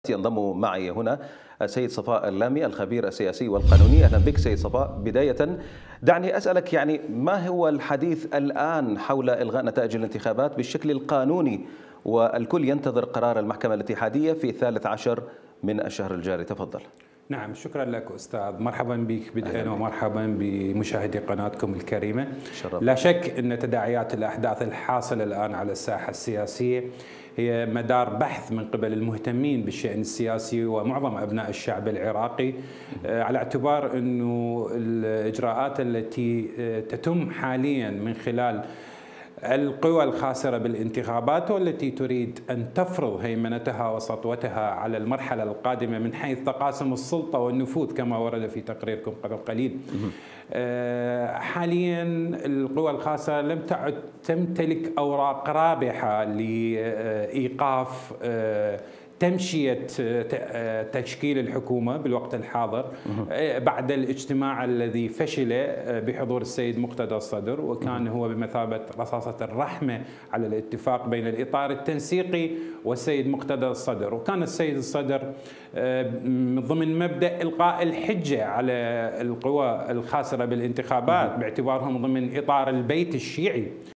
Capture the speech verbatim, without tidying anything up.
ينضم معي هنا السيد صفاء اللامي الخبير السياسي والقانوني. أهلا بك سيد صفاء. بداية دعني أسألك، يعني ما هو الحديث الآن حول إلغاء نتائج الانتخابات بالشكل القانوني، والكل ينتظر قرار المحكمة الاتحادية في الثالث عشر من الشهر الجاري؟ تفضل. نعم، شكرا لك أستاذ. مرحبا بك بدءا ومرحبا بمشاهدي قناتكم الكريمة. شرف. لا شك أن تداعيات الأحداث الحاصلة الآن على الساحة السياسية هي مدار بحث من قبل المهتمين بالشأن السياسي ومعظم أبناء الشعب العراقي، على اعتبار أنه الإجراءات التي تتم حاليا من خلال القوى الخاسرة بالانتخابات والتي تريد أن تفرض هيمنتها وسطوتها على المرحلة القادمة من حيث تقاسم السلطة والنفوذ كما ورد في تقريركم قبل قليل. حاليا القوى الخاسرة لم تعد تمتلك أوراق رابحة لإيقاف تمشية تشكيل الحكومة بالوقت الحاضر بعد الاجتماع الذي فشل بحضور السيد مقتدى الصدر، وكان هو بمثابة رصاصة الرحمة على الاتفاق بين الإطار التنسيقي والسيد مقتدى الصدر. وكان السيد الصدر ضمن مبدأ إلقاء الحجة على القوى الخاسرة بالانتخابات باعتبارهم ضمن إطار البيت الشيعي